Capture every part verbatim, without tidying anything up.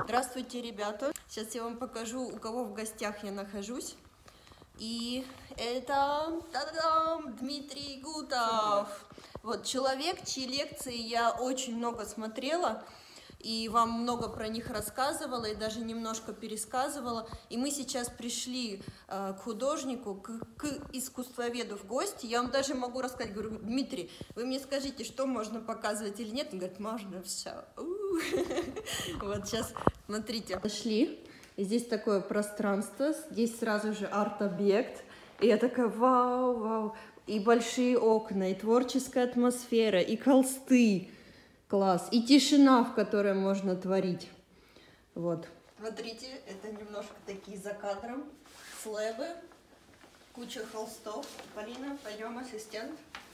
Здравствуйте, ребята! Сейчас я вам покажу, у кого в гостях я нахожусь. И это та-дам, Дмитрий Гутов. Вот человек, чьи лекции я очень много смотрела, и вам много про них рассказывала, и даже немножко пересказывала. И мы сейчас пришли э, к художнику, к, к искусствоведу в гости. Я вам даже могу рассказать, говорю: Дмитрий, вы мне скажите, что можно показывать или нет? Он говорит: можно все. Вот сейчас, смотрите. Зашли, и здесь такое пространство, здесь сразу же арт-объект. И я такая: вау, вау. И большие окна, и творческая атмосфера, и холсты. Класс. И тишина, в которой можно творить. Вот. Смотрите, это немножко такие за кадром. Слэбы, куча холстов. Полина, пойдем, ассистент.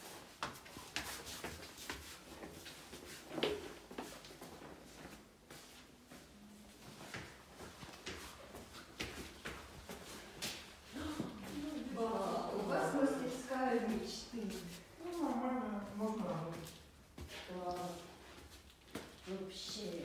Вау, у вас мастерская мечты. Ну, нормально, можно работать. Класс. Вообще.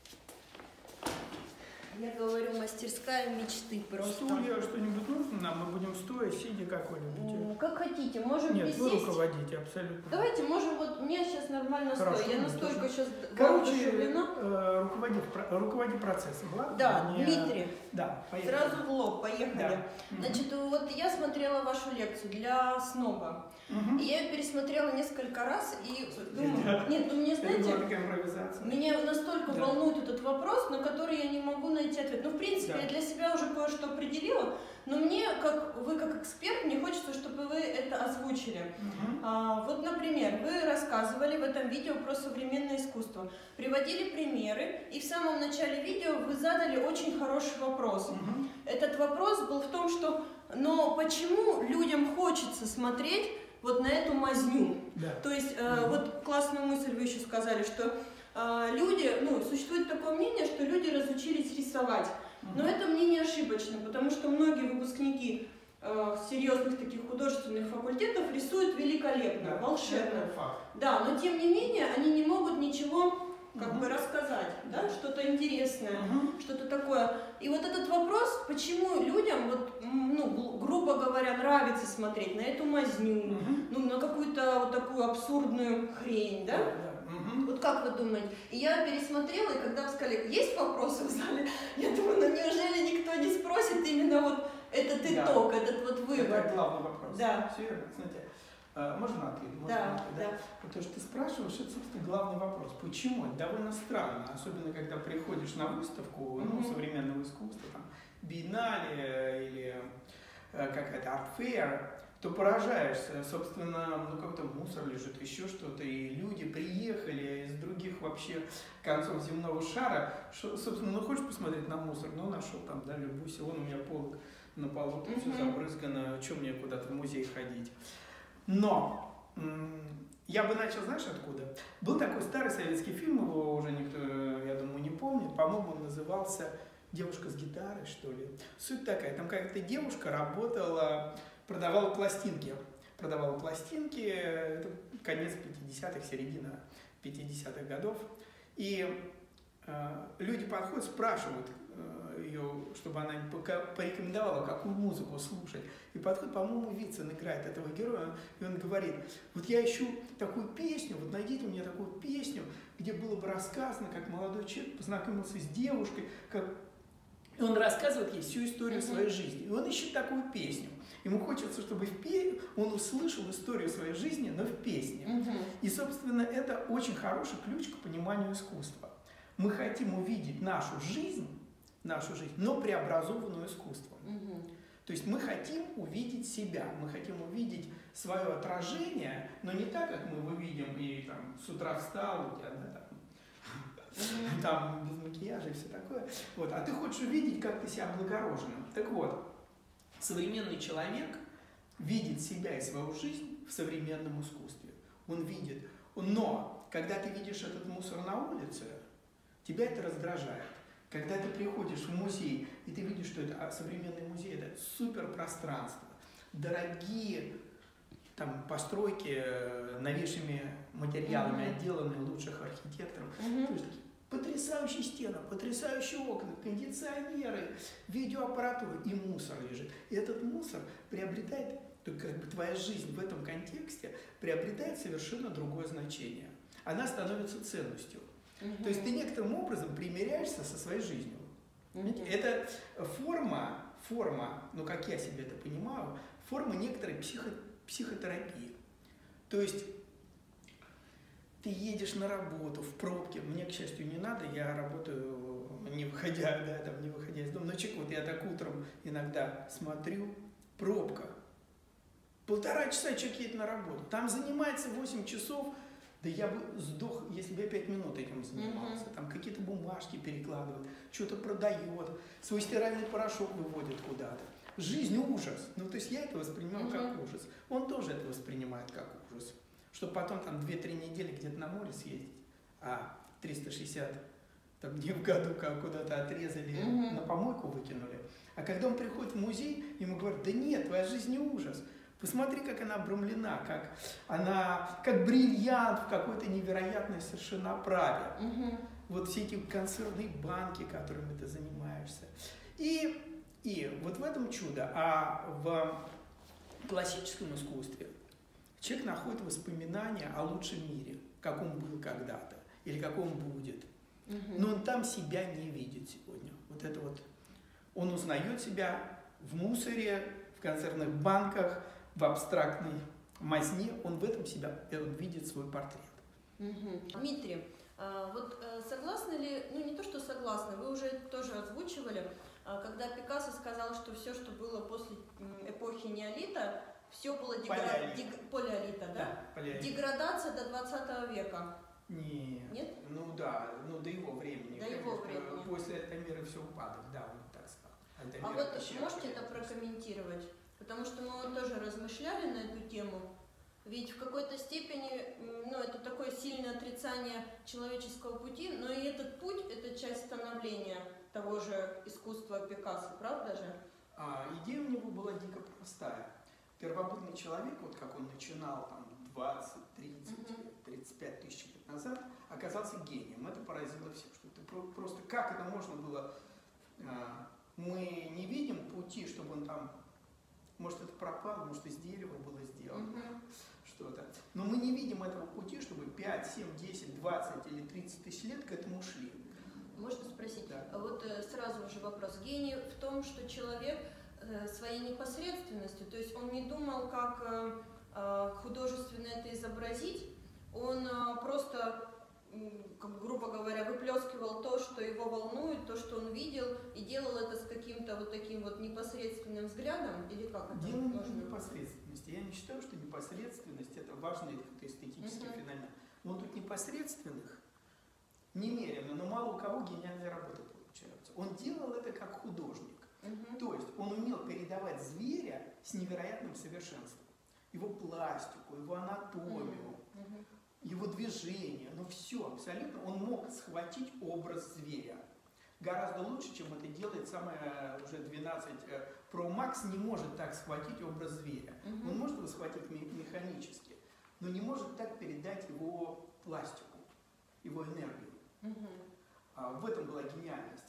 Я говорю, мастерская мечты просто. Стулья что-нибудь нужно нам? Мы будем стоя, сидя какой-нибудь. Как хотите, можем Нет, присесть. вы руководите, абсолютно. Давайте, можем, вот мне сейчас нормально Хорошо, стоя. Я настолько тоже. сейчас Короче, воодушевлена. э, руководи, руководи процессом, ладно? Да, Не... Дмитрий. Да, поехали. Сразу в лоб, поехали. Да. Значит, вот я смотрела вашу лекцию для сноба. Угу. И я ее пересмотрела несколько раз и думаю, Да. нет, ну мне, знаете, Это была такая импровизация. меня настолько Да. волнует этот вопрос, на который я не могу найти ответ. Ну, в принципе, Да. я для себя уже кое-что определила, но мне, как вы как эксперт, мне хочется, чтобы вы это озвучили. Угу. А, вот, например, вы рассказывали в этом видео про современное искусство, приводили примеры, и в самом начале видео вы задали очень хороший вопрос. Угу. Этот вопрос был в том, что, но почему людям хочется смотреть вот на эту мазню? Да. То есть, э, Угу. вот классную мысль вы еще сказали, что э, люди, ну, существует такое мнение, что люди разучились рисовать. Но Угу. это мнение ошибочно, потому что многие выпускники э, серьезных таких художественных факультетов рисуют великолепно, Да. волшебно. Это факт. Да, но тем не менее они не могут ничего как Угу. бы рассказать, да, что-то интересное, Угу. что-то такое. И вот этот вопрос, почему людям, вот, ну, грубо говоря, нравится смотреть на эту мазню, Угу. ну, на какую-то вот такую абсурдную хрень, да? Да, да. Угу. Вот как вы думаете? И я пересмотрела, и когда вы сказали, есть вопросы в зале, я думаю, ну неужели никто не спросит именно вот этот итог, да. этот вот вывод? Это главный вопрос. Да. Все верно. Смотрите, э, можно ответ? Можно Да, ответ, да. да? Потому что ты спрашиваешь, это, собственно, главный вопрос. Почему? Это довольно странно, особенно когда приходишь на выставку, ну, Мгм. современного искусства, там, биеннале или э, какая-то арт-фейр, то поражаешься, собственно, ну какой-то мусор лежит, еще что-то, и люди приехали из других вообще концов земного шара, что, собственно, ну хочешь посмотреть на мусор, ну нашел там, да, любуйся, вон у меня полок на полу, тут все Мгм. забрызгано, что мне куда-то в музей ходить. Но м, я бы начал, знаешь, откуда? Был такой старый советский фильм, его уже никто, я думаю, не помнит, по-моему, он назывался «Девушка с гитарой», что ли. Суть такая, там какая-то девушка работала, продавала пластинки. Продавала пластинки, это конец пятидесятых, середина пятидесятых годов. И э, люди подходят, спрашивают э, ее, чтобы она им пока порекомендовала, какую музыку слушать. И подходит, по-моему, Вицин играет этого героя, и он говорит: вот я ищу такую песню, вот найдите мне такую песню, где было бы рассказано, как молодой человек познакомился с девушкой, как... И он рассказывает ей всю историю Mm-hmm. своей жизни. И он ищет такую песню. Ему хочется, чтобы в пе... он услышал историю своей жизни, но в песне. Мгм. И, собственно, это очень хороший ключ к пониманию искусства. Мы хотим увидеть нашу жизнь, нашу жизнь, но преобразованную искусством. Мгм. То есть мы хотим увидеть себя, мы хотим увидеть свое отражение, но не так, как мы его видим, и там с утра встал, у тебя, да, там, Мгм. там без макияжа и все такое. Вот. А ты хочешь увидеть, как ты себя облагороженным. Так вот, современный человек видит себя и свою жизнь в современном искусстве. Он видит. Но когда ты видишь этот мусор на улице, тебя это раздражает. Когда ты приходишь в музей, и ты видишь, что это современный музей, это суперпространство, дорогие там постройки новейшими материалами, Mm-hmm. отделанные лучших архитекторов. Mm-hmm. То есть такие Потрясающие стены, потрясающие окна, кондиционеры, видеоаппаратура и мусор лежит. И этот мусор приобретает, то как бы твоя жизнь в этом контексте приобретает совершенно другое значение. Она становится ценностью. Mm-hmm. То есть ты некоторым образом примиряешься со своей жизнью. Mm-hmm. Это форма, форма, ну как я себе это понимаю, форма некоторой психо, психотерапии. То есть ты едешь на работу в пробке, мне, к счастью, не надо, я работаю не выходя, да, там, не выходя из дома, но чек, вот я так утром иногда смотрю, пробка, полтора часа человек едет на работу, там занимается восемь часов, да я бы сдох, если бы я пять минут этим занимался, mm-hmm. там какие-то бумажки перекладывает, что-то продает, свой стиральный порошок выводит куда-то. Жизнь ужас, ну то есть я это воспринимаю mm-hmm. как ужас, он тоже это воспринимает как ужас. Чтобы потом там две-три недели где-то на море съездить, а триста шестьдесят там, дней в году как куда-то отрезали, mm-hmm. на помойку выкинули. А когда он приходит в музей, ему говорят, да нет, твоя жизнь не ужас. Посмотри, как она обрамлена, как она, как бриллиант в какой-то невероятной совершенно оправе. Mm-hmm. Вот все эти консервные банки, которыми ты занимаешься. И, и вот в этом чудо. А в классическом искусстве человек находит воспоминания о лучшем мире, как он был когда-то, или как он будет. Угу. Но он там себя не видит сегодня. Вот это вот. Он узнает себя в мусоре, в консервных банках, в абстрактной мазне. Он в этом себя, он видит свой портрет. Угу. Дмитрий, вот согласны ли, ну не то, что согласны, вы уже тоже озвучивали, когда Пикассо сказал, что все, что было после эпохи неолита, все было дегра... Палеолит. Дег... Палеолита, да? Да, палеолит. Деградация до двадцатого века. Нет. Нет? Ну да, ну до его времени. До его времени. После Альтамира все упадок, да, он так сказал. Альтамира а вот можете это прокомментировать? Потому что мы вот тоже размышляли на эту тему. Ведь в какой-то степени, ну, это такое сильное отрицание человеческого пути, но и этот путь – это часть становления того же искусства Пикассо, правда же? А, идея у него была дико простая. Первобытный человек, вот как он начинал там двадцать, тридцать, тридцать пять тысяч лет назад, оказался гением. Это поразило всех, что ты просто как это можно было. А, мы не видим пути, чтобы он там, может это пропало, может из дерева было сделано uh-huh. что-то. Но мы не видим этого пути, чтобы пять, семь, десять, двадцать или тридцать тысяч лет к этому шли. Можно спросить? Да. Вот сразу же вопрос. Гений в том, что человек своей непосредственностью, то есть он не думал, как э, художественно это изобразить, он э, просто, как, грубо говоря, выплескивал то, что его волнует, то, что он видел, и делал это с каким-то вот таким вот непосредственным взглядом, или как это Дело можно? не в непосредственности. Я не считаю, что непосредственность это важный эстетический uh-huh. феномен. Но тут непосредственных немерено, но мало у кого гениальные работы получаются. Он делал это как художник. Uh-huh. То есть он умел передавать зверя с невероятным совершенством. Его пластику, его анатомию, uh-huh. его движение, ну все абсолютно. Он мог схватить образ зверя. Гораздо лучше, чем это делает самое уже двенадцать Pro Max, не может так схватить образ зверя. Uh-huh. Он может его схватить механически, но не может так передать его пластику, его энергию. Uh-huh. А в этом была гениальность.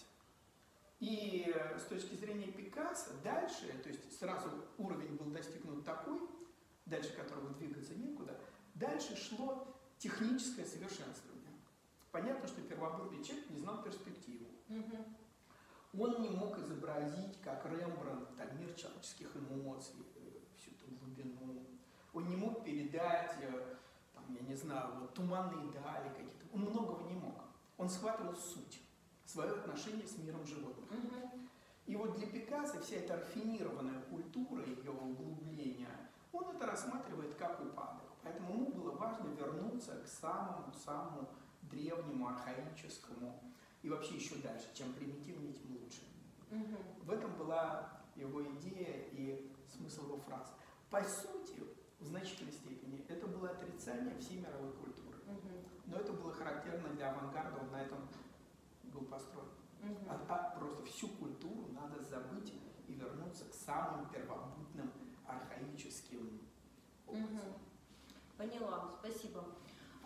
И с точки зрения Пикассо дальше, то есть сразу уровень был достигнут такой, дальше которого двигаться некуда, дальше шло техническое совершенствование. Понятно, что первобытный человек не знал перспективу. Угу. Он не мог изобразить, как Рембрандт, там, мир человеческих эмоций, всю эту глубину. Он не мог передать, там, я не знаю, вот, туманные дали какие-то. Он многого не мог. Он схватывал суть. Свое отношение с миром животных. Uh-huh. И вот для Пикассо вся эта рафинированная культура, ее углубление, он это рассматривает как упадок. Поэтому ему было важно вернуться к самому-самому древнему, архаическому и вообще еще дальше. Чем примитивнее, тем лучше. Uh-huh. В этом была его идея и смысл его фраз. По сути, в значительной степени, это было отрицание всей мировой культуры. Uh-huh. Но это было характерно для авангарда, он на этом был построен. Uh-huh. А, а просто всю культуру надо забыть и вернуться к самым первобытным, архаическим образом. Uh-huh. Поняла, спасибо.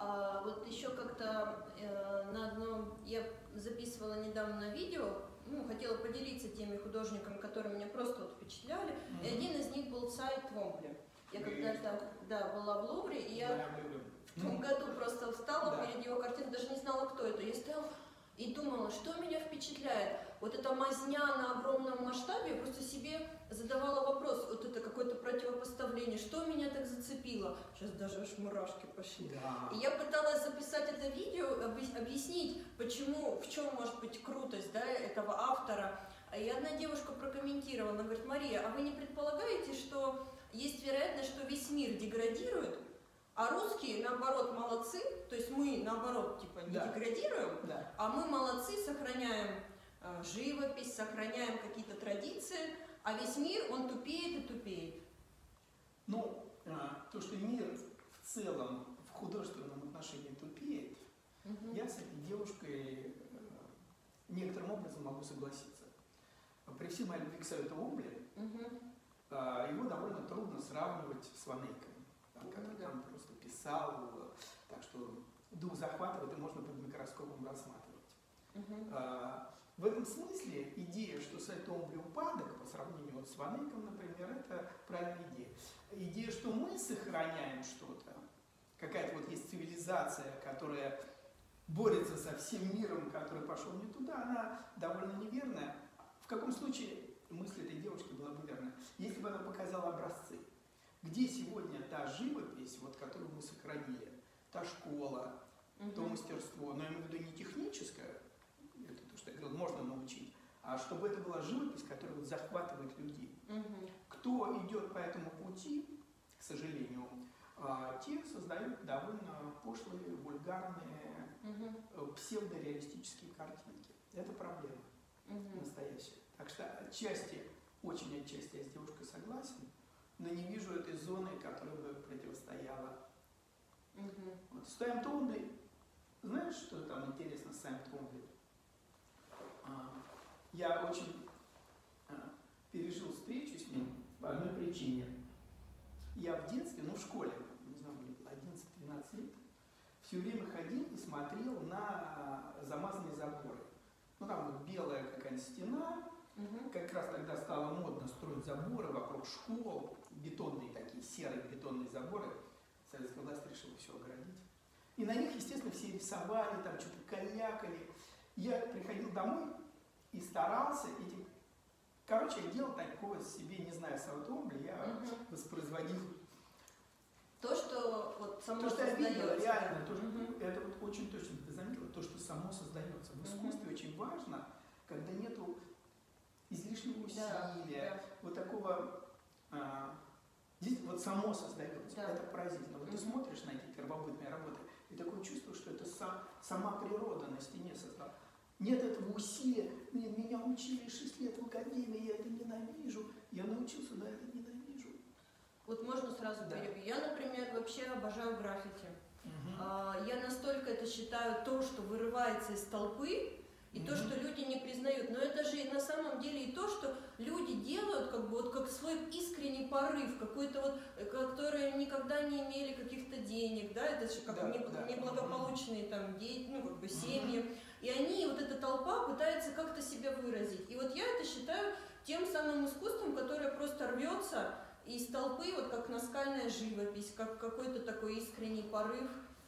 А вот еще как-то э, на одном, я записывала недавно видео, ну, хотела поделиться теми художниками, которые меня просто вот впечатляли, mm-hmm. и один из них был Цай Твомпли. Я когда-то, да, была в Лувре, и я в том году просто встала да. перед его картиной, даже не знала, кто это. Я стояла и думала, что меня впечатляет. Вот эта мазня на огромном масштабе, я просто себе задавала вопрос, вот это какое-то противопоставление, что меня так зацепило. Сейчас даже аж мурашки пошли. Да. И я пыталась записать это видео, объяснить, почему, в чем может быть крутость, да, этого автора. И одна девушка прокомментировала, она говорит: Мария, а вы не предполагаете, что есть вероятность, что весь мир деградирует, а русские, наоборот, молодцы, то есть мы, наоборот, типа, не да. деградируем, да. а мы молодцы, сохраняем э, живопись, сохраняем какие-то традиции, а весь мир, он тупеет и тупеет. Ну, а, то, что мир в целом в художественном отношении тупеет, угу. я с этой девушкой э, некоторым образом могу согласиться. При всей моей любви к Цаю Твомпли, угу. э, его довольно трудно сравнивать с Ван Эйком. Который да. там просто писал, так что дух захватывает, и можно под микроскопом рассматривать. Uh-huh. а, в этом смысле идея, что Цай Твомпли упадок по сравнению с Ван Эйком, например, это правильная идея. Идея, что мы сохраняем что-то, какая-то вот есть цивилизация, которая борется со всем миром, который пошел не туда, она довольно неверная. В каком случае мысль этой девушки была бы верна? Если бы она показала образцы. Где сегодня та живопись, вот, которую мы сохранили, та школа, uh-huh. то мастерство, но я имею в виду не техническое, это то, что я говорил, можно научить, а чтобы это была живопись, которая вот захватывает людей. Uh-huh. Кто идет по этому пути, к сожалению, те создают довольно пошлые, вульгарные, uh-huh. псевдореалистические картинки. Это проблема uh-huh. настоящая. Так что отчасти, очень отчасти я с девушкой согласен, но не вижу этой зоны, которая бы противостояла. Uh-huh. Вот с Цаем Твомпли, знаешь, что там интересно с Цаем Твомпли? А, я очень а, пережил встречу с ним по одной причине. Я в детстве, ну в школе, не знаю, мне было одиннадцать-двенадцать лет, все время ходил и смотрел на замазанные заборы. Ну там вот белая какая-нибудь стена, угу. как раз тогда стало модно строить заборы вокруг школ, бетонные такие, серые бетонные заборы. Советская власть решила все оградить. И на них, естественно, все рисовали, там что-то калякали. Я приходил домой и старался эти... Короче, я делал такое себе, не знаю, Цая Твомпли, я угу. воспроизводил... То, что вот само то, что я видел, реально, то, угу. это вот очень точно ты заметила, то, что само создается. В искусстве угу. очень важно, когда нету излишнего усилия, да, да. вот такого... А, здесь вот само создается, да. это поразительно. Вот угу. ты смотришь на эти первобытные работы, и такое чувство, что это сам, сама природа на стене создала. Нет этого усилия. Нет, меня учили шесть лет в академии, я это ненавижу. Я научился, да, это ненавижу. Вот можно сразу да. перебью. Я, например, вообще обожаю граффити. Угу. А, я настолько это считаю то, что вырывается из толпы, и угу. то, что люди не признают. Но это же на самом деле и то, что люди делают как бы вот как свой искренний порыв, какой-то вот, которые никогда не имели каких-то денег, да, это же как да, да. неблагополучные там дети, ну как бы семьи. Угу. И они, вот эта толпа, пытается как-то себя выразить. И вот я это считаю тем самым искусством, которое просто рвется из толпы, вот как наскальная живопись, как какой-то такой искренний порыв,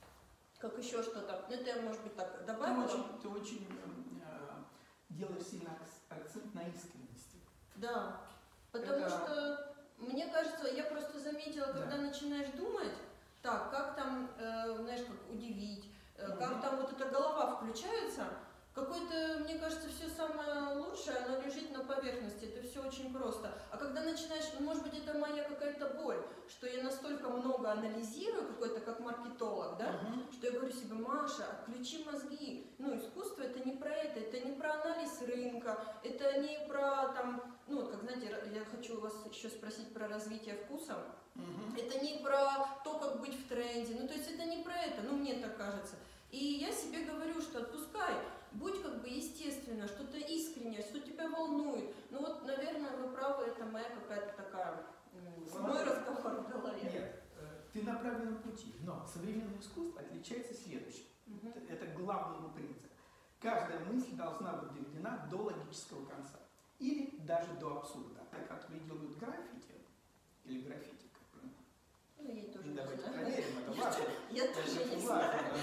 как еще что-то. Это я, может быть, так добавила. Ты очень, ты очень э, делаешь сильно акцент на искренности. Да, потому это... что, мне кажется, я просто заметила, когда да. начинаешь думать, так, как там, э, знаешь, как удивить, mm-hmm. как там вот эта голова включается, какое-то, мне кажется, все самое лучшее, оно лежит на поверхности, это все очень просто. А когда начинаешь, может быть, это моя какая-то боль, что я настолько много анализирую, какой-то как маркетолог, да, uh-huh. что я говорю себе: Маша, отключи мозги. Ну, искусство это не про это, это не про анализ рынка, это не про там, ну, вот как, знаете, я хочу вас еще спросить про развитие вкуса. Uh-huh. Это не про то, как быть в тренде, ну, то есть это не про это, ну, мне так кажется. И я себе говорю, что отпускай, будь как бы естественно, что-то искреннее, что тебя волнует. Ну вот, наверное, вы правы, это моя какая-то такая, мой разговор в голове. Нет, ты на правильном пути. Но современное искусство отличается следующим. Угу. Это, это главный его принцип. Каждая мысль должна быть доведена до логического конца. Или даже до абсурда. Которые делают граффити, или граффити, как правильно? Ну, я тоже Давайте не знаю. проверим, это важно. Я тоже не знаю.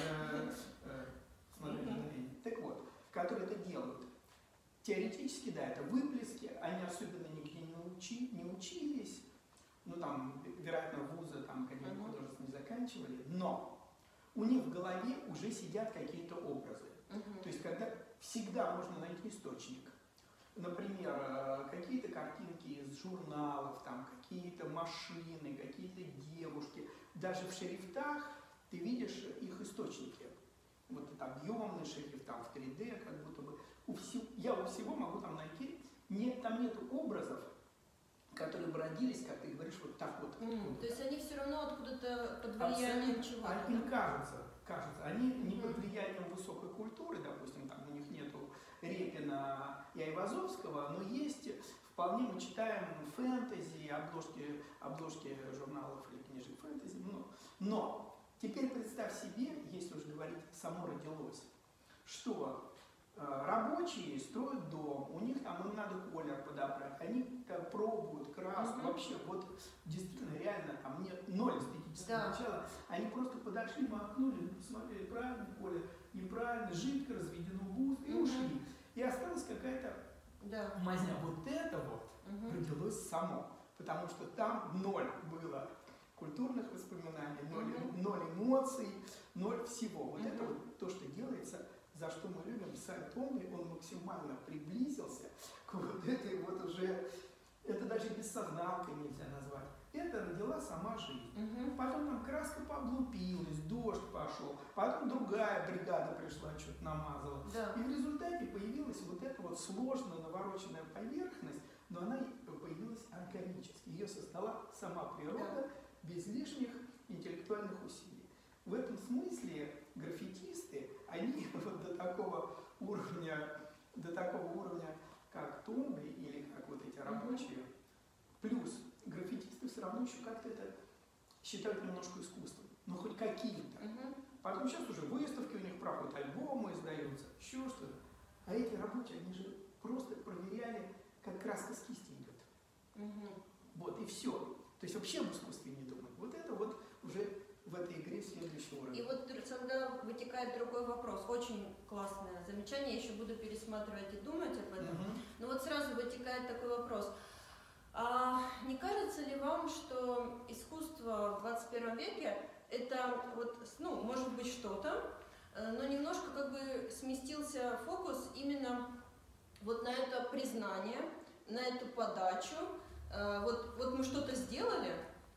Смотрите, так вот, которые это делают. Теоретически, да, это выплески, они особенно нигде не, учи, не учились, ну там, вероятно, вузы там какие-то художественные не заканчивали, но у них в голове уже сидят какие-то образы. Uh-huh. То есть, когда всегда можно найти источник. Например, какие-то картинки из журналов, там, какие-то машины, какие-то девушки. Даже в шрифтах ты видишь их источники. Вот это объемный шрифт, там, в три дэ, как будто бы. У всего, я у всего могу там найти, нет, там нет образов, которые бы родились, как ты говоришь, вот так вот. Mm, то есть они все равно откуда-то под влиянием чего-то. Им кажется, кажется, они не под влиянием высокой культуры, допустим, там у них нету Репина и Айвазовского, но есть, вполне мы читаем фэнтези, обложки, обложки журналов или книжек фэнтези, но, но теперь представь себе, если уж говорить, само родилось, что рабочие строят дом, у них там им надо колер подобрать, они как, пробуют краску, uh-huh. вообще вот действительно реально там нет ноль эстетического да. начала, они просто подошли, махнули, посмотрели, правильный колер, неправильно, жидко разведено густо и uh-huh. ушли. И осталась какая-то да. мазня. Вот это вот uh-huh. родилось само, потому что там ноль было культурных воспоминаний, ноль, uh-huh. ноль эмоций, ноль всего. Вот uh-huh. это вот то, что делается, за что мы любим сайт Томли, он максимально приблизился к вот этой вот уже, это даже бессознанкой нельзя назвать. Это родила сама жизнь. Uh-huh. Потом там краска пооблупилась, дождь пошел, потом другая бригада пришла, что-то намазала. Да. И в результате появилась вот эта вот сложно навороченная поверхность, но она появилась органически. Ее создала сама природа, да. без лишних интеллектуальных усилий. В этом смысле граффитисты, они вот до такого уровня, до такого уровня, как Томли или как вот эти рабочие, mm-hmm. плюс граффитисты все равно еще как-то это считают немножко искусством, но хоть каким-то. Mm-hmm. Потом сейчас уже выставки у них проходят, альбомы издаются, еще что-то. А эти рабочие, они же просто проверяли, как краска с кисти идет. Mm-hmm. Вот и все. То есть вообще об искусстве не думают. Вот это вот уже в этой игре следующий уровень. И вот тогда вытекает другой вопрос. Очень классное замечание, я еще буду пересматривать и думать об этом. Uh-huh. Но вот сразу вытекает такой вопрос. А не кажется ли вам, что искусство в двадцать первом веке это вот, ну, может быть что-то, но немножко как бы сместился фокус именно вот на это признание, на эту подачу. Вот, вот мы что-то сделали,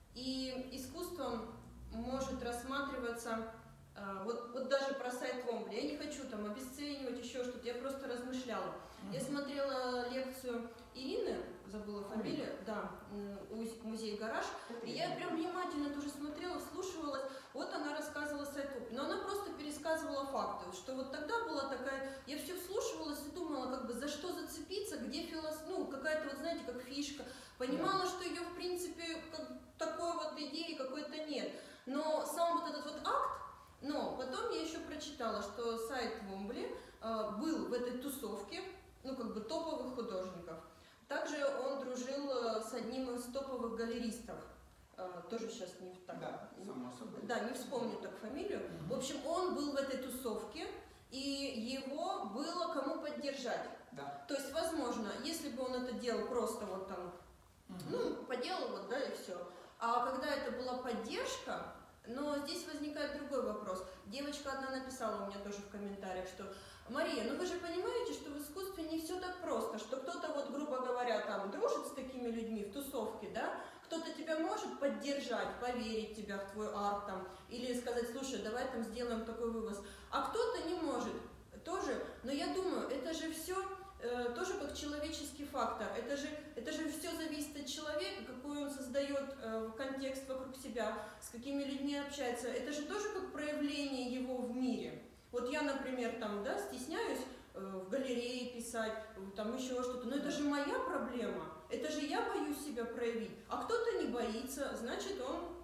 и искусством может рассматриваться, э, вот, вот даже про сайт Томли. Я не хочу там обесценивать еще что-то, я просто размышляла. Mm-hmm. Я смотрела лекцию Ирины, забыла фамилию, mm-hmm. да, музей «Гараж», mm-hmm. и я прям внимательно тоже смотрела, вслушивалась. Вот она рассказывала сайт Томли, но она просто пересказывала факты, что вот тогда была такая, я все вслушивалась и думала, как бы за что зацепиться, где филос, ну, какая-то вот, знаете, как фишка. Понимала, mm-hmm. что ее, в принципе, как, такой вот идеи какой-то нет. Но сам вот этот вот акт, но потом я еще прочитала, что сайт Томли э, был в этой тусовке, ну как бы топовых художников. Также он дружил э, с одним из топовых галеристов, э, тоже сейчас не так, да, само собой. Да, не вспомню так фамилию. Mm-hmm. В общем, он был в этой тусовке, и его было кому поддержать. Да. То есть, возможно, если бы он это делал просто вот там, mm-hmm. ну, поделал вот, да, и все. А когда это была поддержка, но здесь возникает другой вопрос. Девочка одна написала у меня тоже в комментариях, что Мария, ну вы же понимаете, что в искусстве не все так просто, что кто-то вот, грубо говоря, там дружит с такими людьми в тусовке, да, кто-то тебя может поддержать, поверить в тебя, в твой арт, там, или сказать, слушай, давай там сделаем такой вывоз, а кто-то не может тоже, но я думаю, это же все э, тоже как человеческий фактор, это же, это же все зависит от человека, какой он создает э, контекст вокруг себя, с какими людьми общается, это же тоже как проявление его в мире. Вот я, например, там, да, стесняюсь э, в галерее писать, там еще что-то, но это же моя проблема, это же я боюсь себя проявить, а кто-то не боится, значит, он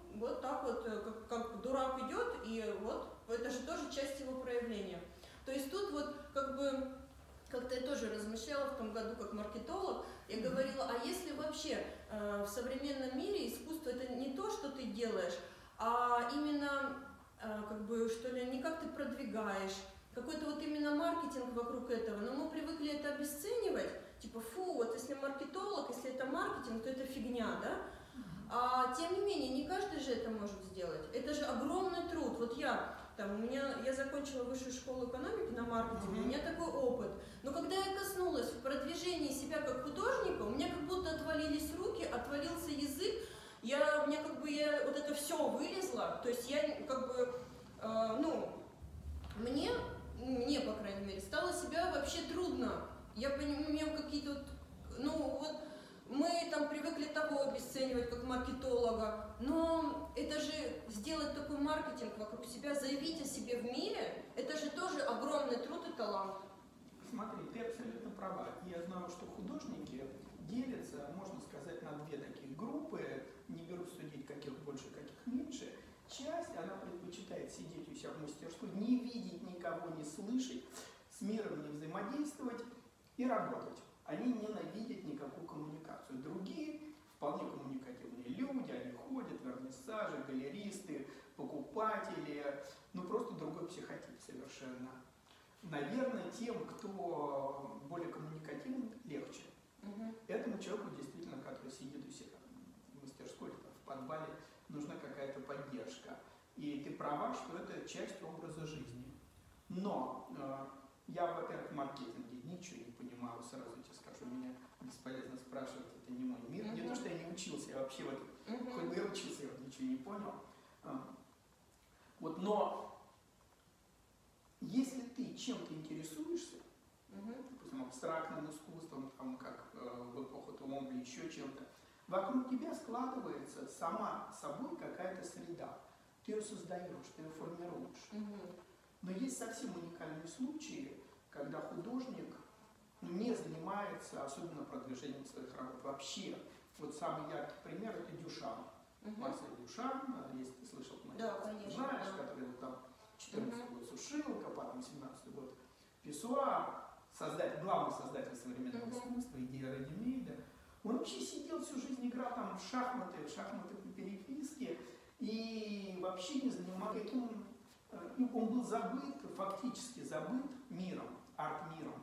вот так вот, как, как дурак идет, и вот это же тоже часть его проявления. То есть тут вот как бы, как-то я тоже размышляла в том году как маркетолог, я говорила, а если вообще э, в современном мире искусство это не то, что ты делаешь, а именно, э, как бы, что ли, не как ты продвигаешь, какой-то вот именно маркетинг вокруг этого, но мы привыкли это обесценивать, типа, фу, вот если маркетолог, если это маркетинг, то это фигня, да? А тем не менее, не каждый же это может сделать. Это же огромный труд. Вот я, там, у меня, я закончила высшую школу экономики на маркетинге, у меня такой опыт. Но когда я коснулась в продвижении себя как художника, у меня как будто отвалились руки, отвалился язык. Я, у меня как бы, я вот это все вылезла. То есть я как бы, э, ну, мне, мне, по крайней мере, стало себя вообще трудно. Я понимаю, у меня какие-то вот, ну, вот, мы там привыкли того обесценивать как маркетолога, но это же сделать такой маркетинг вокруг себя, заявить о себе в мире, это же тоже огромный труд и талант. Смотри, ты абсолютно права. Я знаю, что художники делятся, можно сказать, на две таких группы, не беру судить, каких больше, каких меньше. Часть, она предпочитает сидеть у себя в мастерской, не видеть никого, не слышать, с миром не взаимодействовать и работать. Они ненавидят никакую коммуникацию. Другие вполне коммуникативные люди, они ходят, вернисажи, галеристы, покупатели, ну просто другой психотип совершенно. Наверное, тем, кто более коммуникативен, легче. Угу. Этому человеку, действительно, который сидит у себя в мастерской, в подвале, нужна какая-то поддержка. И ты права, что это часть образа жизни. Но э, я, во-первых, в маркетинге ничего не понимаю, сразу тебе скажу, меня бесполезно спрашивать, это не мой мир. Uh-huh. Не то, что я не учился, я вообще вот, uh-huh. хоть бы я учился, я вот ничего не понял. А, вот, но если ты чем-то интересуешься, uh-huh. допустим, абстрактным искусством, там, как э, в эпоху Тумбли, еще чем-то, вокруг тебя складывается сама собой какая-то среда. Ты ее создаешь, ты ее формируешь. Uh-huh. Но есть совсем уникальные случаи, когда художник не занимается особенно продвижением своих работ вообще. Вот самый яркий пример — это Дюшан. Uh-huh. Марсель Дюшан, если ты слышал, да, конечно, знаешь, да. который вот там четырнадцатый uh-huh. год Сушилка, потом семнадцатый год Писсуа, создатель, главный создатель современного uh-huh. искусства, идея редимейда. Он вообще сидел всю жизнь, играл там в шахматы, в шахматы по переписке, и вообще не занимался каким... Он был забыт, фактически забыт миром, арт-миром.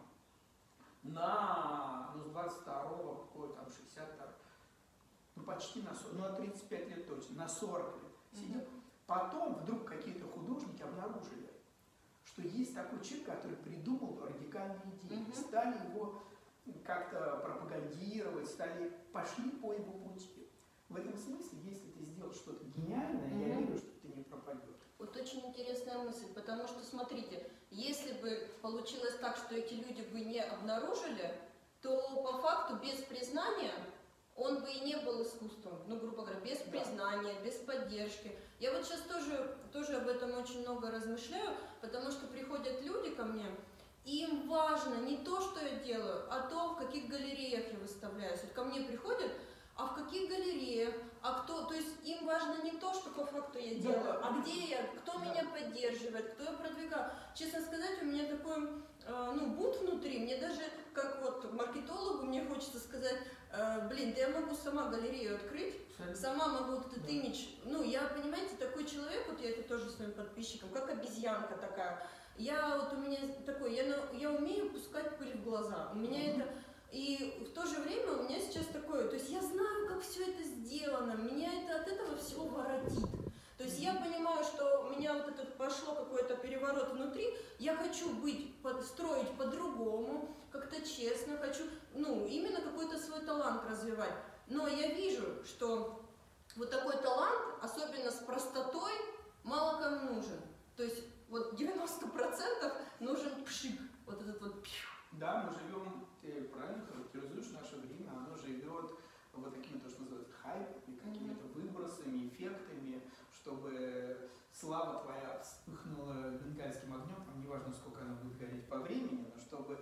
На, ну, с двадцать второго, какой там, шестидесятого, ну, почти на сорок, ну, на тридцать пять лет точно, на сорок лет сидел. Mm-hmm. Потом вдруг какие-то художники обнаружили, что есть такой человек, который придумал радикальные идеи, mm-hmm. стали его как-то пропагандировать, стали, пошли по его пути. В этом смысле, если ты сделал что-то гениальное, mm-hmm. я верю, что ты не пропадешь. Вот очень интересная мысль, потому что, смотрите, если бы получилось так, что эти люди бы не обнаружили, то по факту без признания он бы и не был искусством, ну, грубо говоря, без да. признания, без поддержки. Я вот сейчас тоже, тоже об этом очень много размышляю, потому что приходят люди ко мне, и им важно не то, что я делаю, а то, в каких галереях я выставляюсь. Вот ко мне приходят, а в каких галереях, а кто, то есть им важно не то, что по факту я делаю, да. а где я, кто да. меня поддерживает, кто я продвигаю. Честно сказать, у меня такой, э, ну, бунт внутри, мне даже, как вот маркетологу, мне хочется сказать, э, блин, да я могу сама галерею открыть, сама могу вот этот да. имидж, ну, я, понимаете, такой человек, вот я это тоже своим подписчикам, как обезьянка такая, я вот у меня такой, я, я умею пускать пыль в глаза, у меня mm-hmm. это... И в то же время у меня сейчас такое, то есть я знаю, как все это сделано, меня это от этого всего воротит. То есть я понимаю, что у меня вот этот пошло какой-то переворот внутри, я хочу быть, строить по-другому, как-то честно, хочу, ну, именно какой-то свой талант развивать. Но я вижу, что вот такой талант, особенно с простотой, мало кому нужен. То есть вот девяносто процентов нужен пшик, вот этот вот пью. Да, мы живем, ты правильно характеризуешь наше время, оно живет вот такими, то, что называется, хайпами, какими-то mm-hmm. выбросами, эффектами, чтобы слава твоя вспыхнула бенгальским огнем, там неважно, сколько она будет гореть по времени, но чтобы...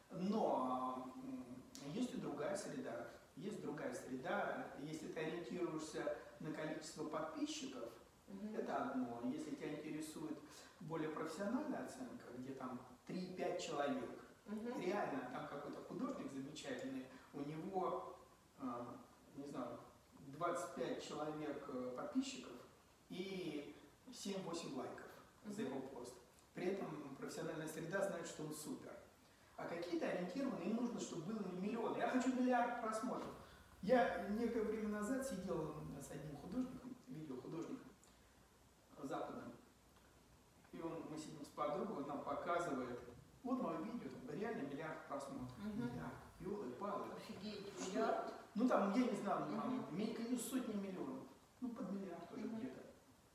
Но есть и другая среда, есть другая среда, если ты ориентируешься на количество подписчиков, Мгм. это одно. Если тебя интересует более профессиональная оценка, где там три-пять человек, Мгм. реально там какой-то художник замечательный, у него, э, не знаю, двадцать пять человек э, подписчиков и семь-восемь лайков за его пост. При этом профессиональная среда знает, что он супер. А какие-то ориентированные, им нужно, чтобы было не миллион. Я хочу миллиард просмотров. Я некое время назад сидел с одним художником, видеохудожником западным, и он, мы сидим с подругой, он нам показывает, вот мое видео, там реально миллиард просмотров. Мгм. Миллиард, ёлы-палы. Офигеть, Что? миллиард? Ну там, я не знаю, ну, там, Мгм. меньше ну, сотни миллионов, ну под миллиард тоже Мгм. где-то.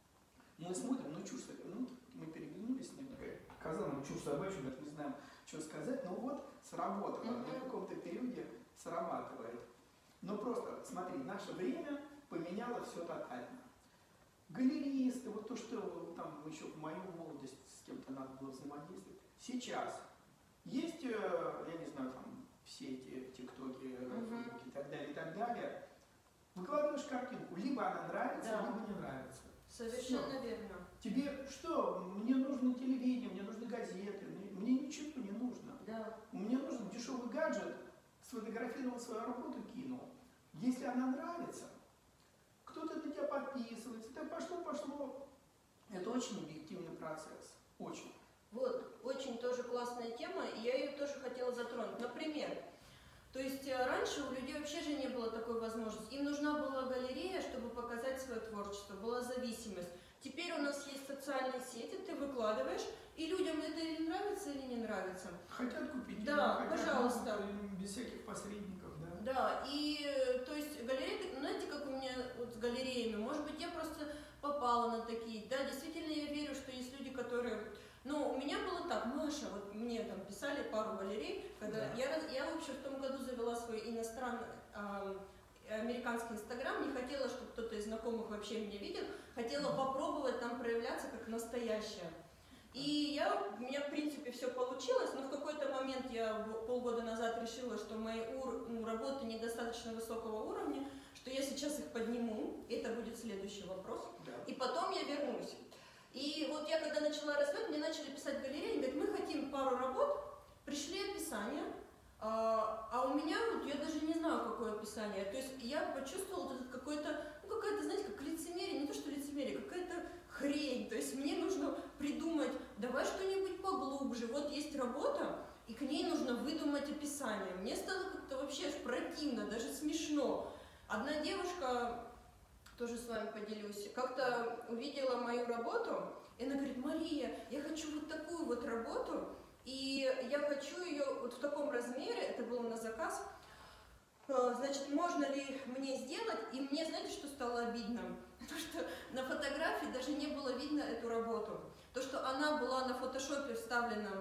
Мы смотрим, ну чушь, ну мы переглянулись с ним, сказал нам чушь собачью, даже не знаем, что сказать, но вот сработало, Мгм. на каком-то периоде срабатывает. Но просто, смотри, наше время поменяло все тотально. Галеристы, вот то, что там еще в мою молодость с кем-то надо было взаимодействовать. Сейчас есть, э, я не знаю, там все эти тиктоки, Мгм. фейсбуки и так далее, и так далее. Выкладываешь картинку, либо она нравится, Да. либо не нравится. Совершенно верно. Тебе что? Мне нужно телевидение, мне нужны газеты, мне, мне ничего не нужно. Да. Мне нужен дешевый гаджет, сфотографировал свою работу, кинул. Если она нравится, кто-то на тебя подписывается, так пошло-пошло. Это очень объективный процесс. Очень. Вот, очень тоже классная тема, и я ее тоже хотела затронуть. Например, то есть э, раньше у людей вообще же не было такой возможности. Им нужна была галерея, чтобы показать свое творчество, была зависимость. Теперь у нас есть социальные сети, ты выкладываешь, и людям это или нравится, или не нравится. Хотят купить, Да, хотят, пожалуйста. ну, без всяких посредников, да. Да, и э, то есть галереи, знаете, как у меня вот с галереями, может быть, я просто попала на такие, да, действительно я верю, что есть люди, которые, ну, у меня было так, Маша, вот мне там писали пару галерей, когда Да. я, раз- я вообще в том году завела свой иностранный, ам, американский инстаграм, не хотела, чтобы кто-то из знакомых вообще меня видел, хотела попробовать там проявляться как настоящая. И я, у меня, в принципе, все получилось, но в какой-то момент я в- полгода назад решила, что мои ур, ну, работы недостаточно высокого уровня, что я сейчас их подниму, и это будет следующий вопрос, Да. и потом я вернусь. И вот я когда начала развивать, мне начали писать галереи, говорят, мы хотим пару работ, пришли описания, а, а у меня вот, я даже не знаю, какое описание, то есть я почувствовала вот этот какой-то, ну какая-то, знаете, как лицемерие, не то что лицемерие, какая-то хрень, то есть мне нужно придумать, давай что-нибудь поглубже, вот есть работа, и к ней нужно выдумать описание. Мне стало как-то вообще аж противно, даже смешно. Одна девушка, тоже с вами поделюсь, как-то увидела мою работу, и она говорит, Мария, я хочу вот такую вот работу, и я хочу ее вот в таком размере, это было на заказ, значит, можно ли мне сделать, и мне, знаете, что стало обидно? То, что на фотографии даже не было видно эту работу. То, что она была на фотошопе вставлена,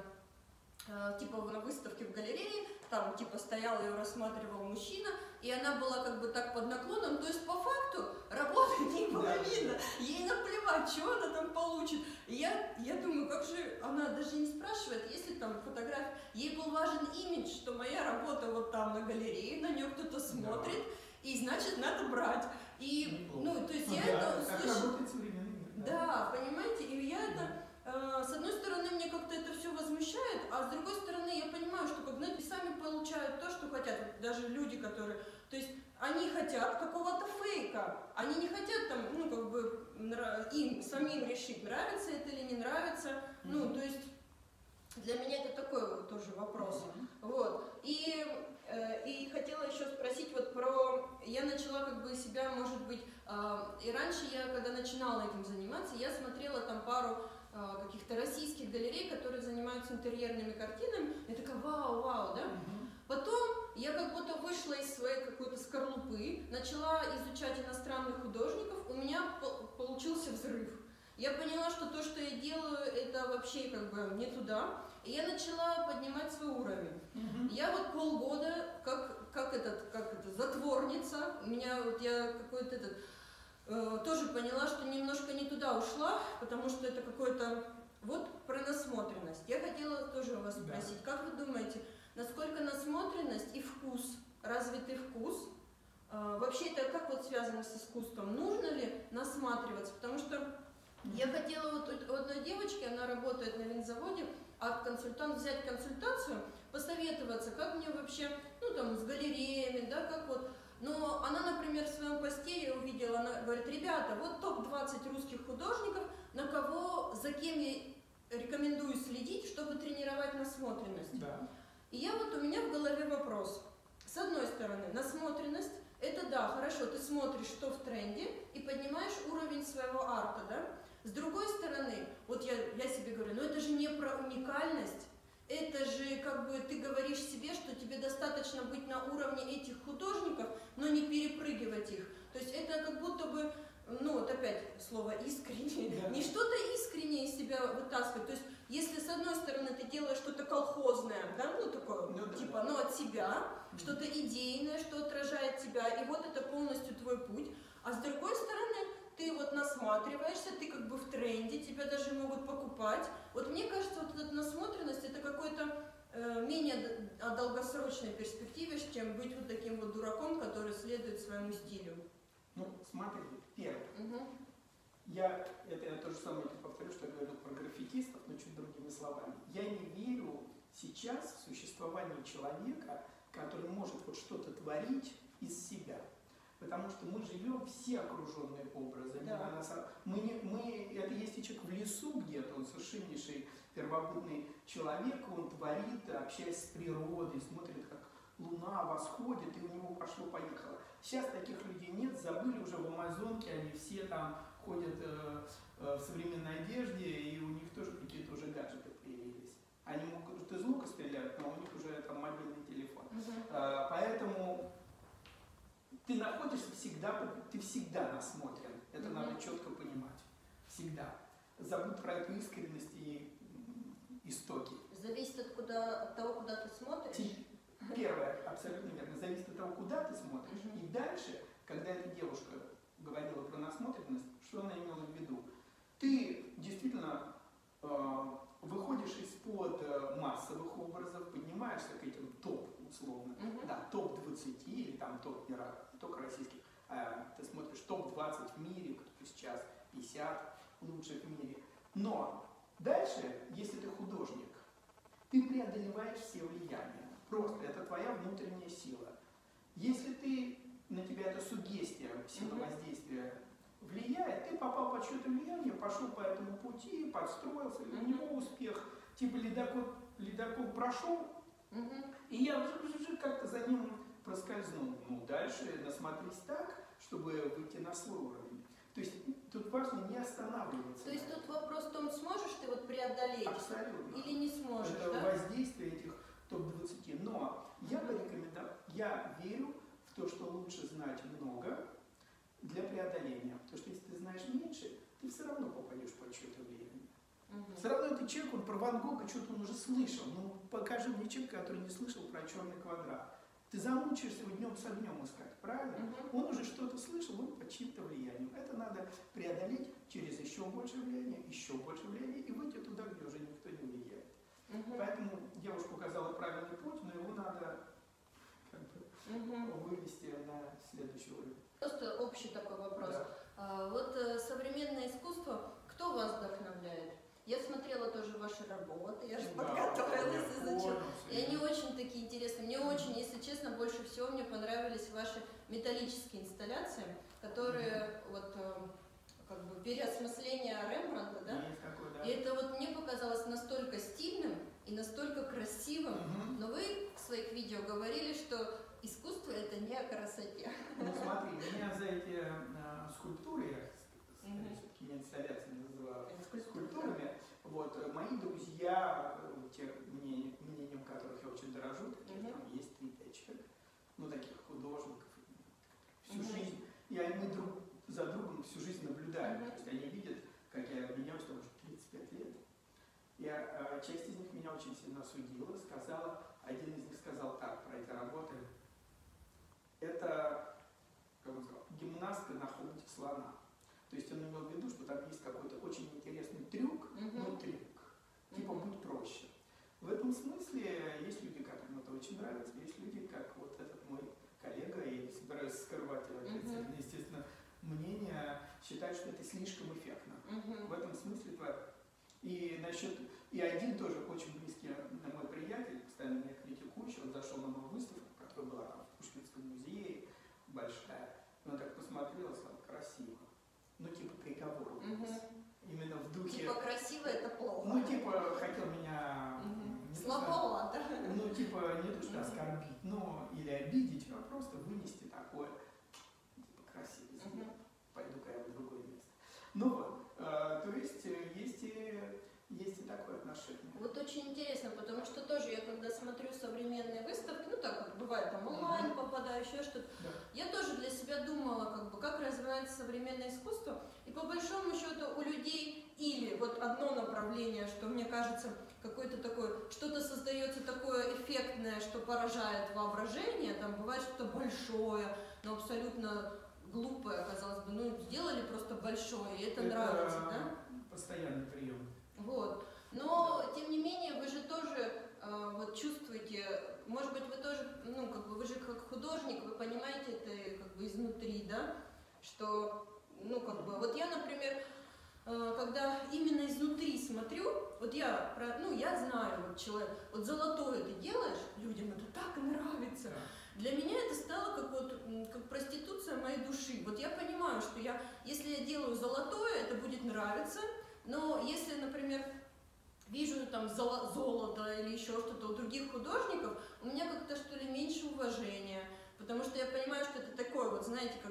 э, типа на выставке в галерее, там типа стоял ее рассматривал мужчина, и она была как бы так под наклоном, то есть по факту работы не было Да. видно, ей наплевать, что она там получит. И я, я думаю, как же, она даже не спрашивает, если там фотография, ей был важен имидж, что моя работа вот там на галерее, на нее кто-то смотрит, и значит надо брать. И, ну, то есть Ну, я да, это так услышала. работает современный мир. Да, понимаете, и я это, э, с одной стороны, мне как-то это все возмущает, а с другой стороны, я понимаю, что как, знаете, сами получают то, что хотят, вот даже люди, которые, то есть они хотят какого-то фейка, они не хотят там, ну, как бы, нра- им самим решить, нравится это или не нравится, ну, то есть для меня это такой вот тоже вопрос, вот, и, э, и хотела еще спросить вот про, я начала как бы себя, может быть, э, и раньше я, когда начинала этим заниматься, я смотрела там пару э, каких-то российских галерей, которые занимаются интерьерными картинами, я такая, вау, вау, да, Мгм. потом я как будто вышла из своей какой-то скорлупы, начала изучать иностранных художников, у меня по- получился взрыв. Я поняла, что то, что я делаю, это вообще как бы не туда, и я начала поднимать свой уровень. Мгм. Я вот полгода, как, как, этот, как это, затворница, у меня вот я какой-то этот, э, тоже поняла, что немножко не туда ушла, потому что это какой-то, вот про насмотренность. Я хотела тоже у вас Да. спросить, как вы думаете, насколько насмотренность и вкус, развитый вкус, э, вообще это как вот связано с искусством? Нужно ли насматриваться? Потому что я хотела вот у одной девочки, она работает на винзаводе, а консультант взять консультацию, посоветоваться, как мне вообще, ну там, с галереями, да, как вот. Но она, например, в своем посте, я увидела, она говорит, ребята, вот топ двадцать русских художников, на кого, за кем я рекомендую следить, чтобы тренировать насмотренность. Да. И я вот, у меня в голове вопрос. С одной стороны, насмотренность, это да, хорошо, ты смотришь, что в тренде, и поднимаешь уровень своего арта, да? С другой стороны, вот я, я себе говорю, ну это же не про уникальность, это же как бы ты говоришь себе, что тебе достаточно быть на уровне этих художников, но не перепрыгивать их. То есть это как будто бы, ну вот опять слово искренне, да. не что-то искреннее из себя вытаскивать. То есть если с одной стороны ты делаешь что-то колхозное, да, ну такое, ну, да. типа, ну от себя, mm-hmm. что-то идейное, что отражает тебя, и вот это полностью твой путь, а с другой стороны ты вот насматриваешься, ты как бы в тренде, тебя даже могут покупать. Вот мне кажется, вот эта насмотренность, это какой-то э, менее о долгосрочной перспективе, чем быть вот таким вот дураком, который следует своему стилю. Ну, смотри, первое. Угу. Я, это я то же самое повторю, что я говорил про граффитистов, но чуть другими словами. Я не верю сейчас в существование человека, который может вот что-то творить из себя. Потому что мы живем все окруженные образами. Да. Мы не, мы, это есть и человек в лесу где-то, он совершеннейший первобытный человек, он творит, общаясь с природой, смотрит, как луна восходит, и у него пошло-поехало. Сейчас таких людей нет, забыли уже в Амазонке, они все там ходят э, э, в современной одежде, и у них тоже какие-то уже гаджеты появились. Они могут из лука стрелять, но у них уже там мобильный телефон. Uh-huh. э, поэтому ты находишься всегда, ты всегда насмотрен. Это uh-huh. надо четко понимать. Всегда. Забудь про эту искренность и истоки. Зависит от, куда, от того, куда ты смотришь. Первое, абсолютно верно, зависит от того, куда ты смотришь. Uh-huh. И дальше, когда эта девушка говорила про насмотренность, что она имела в виду? Ты действительно э, выходишь из-под э, массовых образов, поднимаешься к этим топ, условно, uh-huh. да, топ двадцать или там топ, не только российских, э, ты смотришь топ двадцать в мире, кто сейчас пятьдесят лучших в мире. Но дальше, если ты художник, ты преодолеваешь все влияния. Просто это твоя внутренняя сила. Если ты, на тебя эта суггестия, сила mm-hmm. воздействия влияет, ты попал под чье-то влияние, пошел по этому пути, подстроился, mm-hmm. у него успех, типа ледокол, ледокол прошел, mm-hmm. и я уже как-то за ним проскользнул. Ну, дальше насмотрись так, чтобы выйти на свой уровень. То есть тут важно не останавливаться. То есть тут вопрос в том, сможешь ты вот преодолеть абсолютно. Или не сможешь, это да? воздействие этих топ двадцать. Но я бы рекомендовал, я верю в то, что лучше знать много для преодоления. Потому что если ты знаешь меньше, ты все равно попадешь под чье-то влияние. Угу. Все равно этот человек, он про Ван Гога что-то он уже слышал. Ну покажи мне человека, который не слышал про черный квадрат. Ты замучаешься его днем с огнем искать, правильно? Uh-huh. Он уже что-то слышал, он под чьим-то влиянием. Это надо преодолеть через еще больше влияния, еще больше влияния и выйти туда, где уже никто не влияет. Uh-huh. Поэтому девушка указала правильный путь, но его надо как бы, uh-huh. вывести на следующий уровень. Просто общий такой вопрос. Да. А, вот э, современное искусство, кто вас вдохновляет? Я смотрела тоже ваши работы, я же да, подготовилась, изучила. И они очень такие интересные. Мне очень, если честно, больше всего мне понравились ваши металлические инсталляции, которые mm-hmm. вот как бы переосмысление Рембрандта, да? Такой, да? И это вот мне показалось настолько стильным и настолько красивым. Mm-hmm. Но вы в своих видео говорили, что искусство это не о красоте. Ну смотри, меня за эти а, скульптуры, я mm-hmm. все-таки не инсталляции называю, скульптурами, вот, мои друзья, те, мнением которых я очень дорожу, таких mm-hmm. там есть три-пять человек, ну таких художников, всю mm-hmm. жизнь, и они, мы друг за другом всю жизнь наблюдаем, mm-hmm. то есть они видят, как я меняюсь, там уже тридцать пять лет. Я, часть из них меня очень сильно осудила, сказала, один из них сказал так про эти работы, это, как он сказал, гимнастка на холоде слона. То есть он имел в виду, что там есть какой-то очень интересный трюк, uh-huh. но трюк. Типа uh-huh. будь проще. В этом смысле есть люди, которым это очень нравится, есть люди, как вот этот мой коллега, и не собираюсь скрывать И насчет, и один тоже очень близкий мой приятель, постоянно меня критикующий, он зашел на мою выставку, которая была там в Пушкинском музее, большая, и он так посмотрел и сказал, красиво. Ну, типа приговор. Угу. Именно в духе... Типа красиво это плохо. Ну, типа, хотел меня... Угу. Слабовато. Ну, типа, не то, что оскорбить, но или обидеть, а просто вынести такое, типа, красиво сделать. Угу. Пойду-ка я в другое место. Ну вот, э, то есть, есть и, есть и такое отношение. Вот очень интересно, потому что тоже я, когда смотрю современные выставки, ну, так как бывает, там онлайн угу. попадаю, еще что-то, да. Я тоже для себя думала, как бы, как развивается современное искусство, и по большому счету у людей или вот одно направление, что мне кажется, какое-то такое, что-то создается такое эффектное, что поражает воображение, там бывает что-то большое, но абсолютно глупое, казалось бы, ну, сделали просто большое, и это, это нравится, да? Постоянный прием. Вот. Но, да. Тем не менее, вы же тоже э, вот чувствуете, может быть, вы тоже, ну, как бы, вы же как художник, вы понимаете это, как бы, изнутри, да, что, ну, как бы, вот я, например, э, когда именно изнутри смотрю, вот я, про, ну, я знаю, вот человек, вот золотое ты делаешь, людям это так нравится. Для меня это стало как вот, как проституция моей души. Вот я понимаю, что я, если я делаю золотое, это будет нравиться, но если, например, вижу там золото или еще что-то у других художников, у меня как-то, что ли, меньше уважения, потому что я понимаю, что это такое, вот знаете, как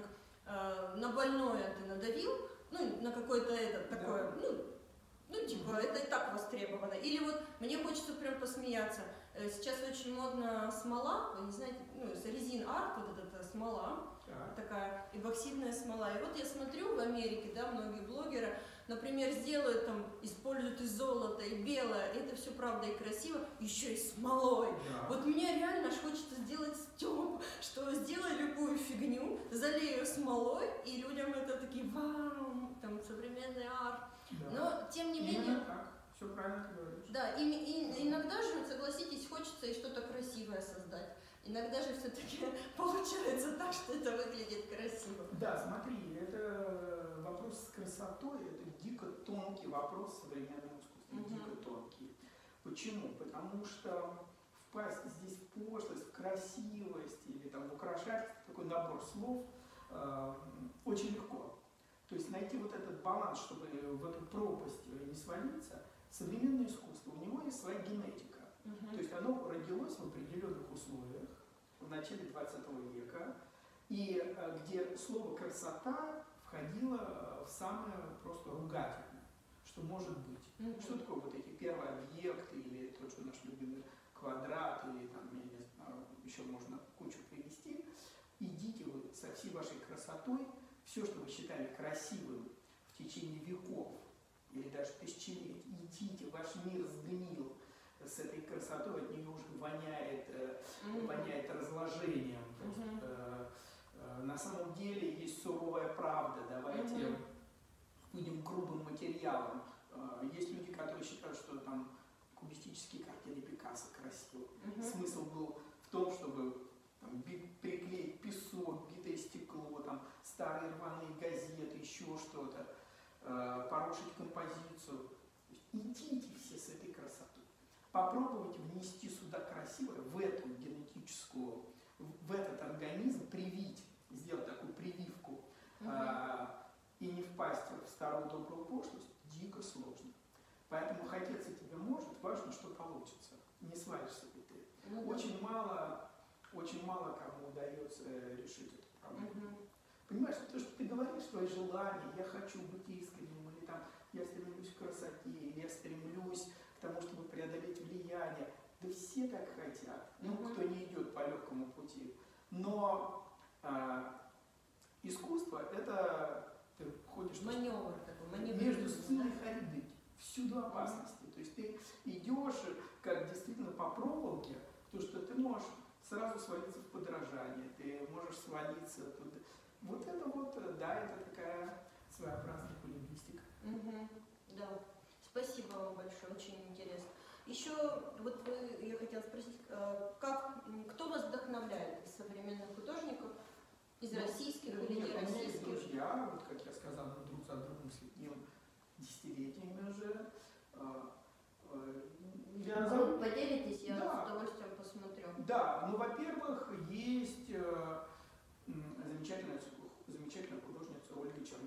э, на больное ты надавил, ну, на какой-то этот, такое, да. ну, ну, типа, это и так востребовано. Или вот мне хочется прям посмеяться. Сейчас очень модна смола, вы не знаете, ну, резин-арт, вот эта смола, да. Такая эпоксидная смола. И вот я смотрю в Америке, да, многие блогеры, например, сделают там, используют и золото, и белое, и это все правда и красиво, еще и смолой. Да. Вот мне реально аж хочется сделать стёб, что сделай любую фигню, залею смолой, и людям это такие, вау, там современный арт. Да. Но, тем не Именно менее... так. Все правильно ты говоришь. Да, и, и иногда же, согласитесь, хочется и что-то красивое создать. Иногда же все-таки получается так, что это выглядит красиво. Да, смотри, это вопрос с красотой, это дико тонкий вопрос современного искусства, угу. дико тонкий. Почему? Потому что впасть здесь в пошлость, в красивость или там в украшательство, такой набор слов, э, очень легко. То есть найти вот этот баланс, чтобы в эту пропасть не свалиться. Современное искусство, у него есть своя генетика. Uh-huh. То есть оно родилось в определенных условиях в начале двадцатого века, и где слово «красота» входило в самое просто ругательное, что может быть. Uh-huh. Что такое вот эти первые объекты, или тот же наш любимый квадрат, или там, я не знаю, еще можно кучу привести. Идите вы со всей вашей красотой, все, что вы считали красивым в течение веков, или даже тысячелетий, идите, ваш мир сгнил с этой красотой, от нее уже воняет, mm-hmm. воняет разложением. Mm-hmm. э, э, на самом деле есть суровая правда, давайте mm-hmm. будем грубым материалом. Э, есть люди, которые считают, что там кубистические картины Пикассо красивы. Mm-hmm. Смысл был в том, чтобы там, приклеить песок, битое стекло, там, старые рваные газеты, еще что-то. Порушить композицию. Идите все с этой красотой. Попробуйте внести сюда красивое, в эту генетическую, в этот организм привить, сделать такую прививку, угу. а, и не впасть в старую добрую пошлость, дико сложно. Поэтому хотеться тебе может, важно, что получится. Не свалишься ли ты. Угу. Очень мало, очень мало кому удается решить эту проблему. Угу. Понимаешь, то, что ты говоришь, твои желания, я хочу быть искренним, или там, я стремлюсь к красоте, или я стремлюсь к тому, чтобы преодолеть влияние. Да все так хотят, ну, mm-hmm. кто не идет по легкому пути. Но а, искусство – это ты ходишь маневр, такой, между сценой и ходьбой, всюду опасности. Mm-hmm. То есть ты идешь, как действительно по проволоке, то, что ты можешь сразу свалиться в подражание, ты можешь свалиться туда. Вот это вот, да, это такая своеобразная лингвистика. Угу, да, спасибо вам большое, очень интересно. Еще, вот вы, я хотела спросить, как, кто вас вдохновляет из современных художников, из ну, российских или не российских? Друзья, вот как я сказал, мы друг за другом следим десятилетиями уже.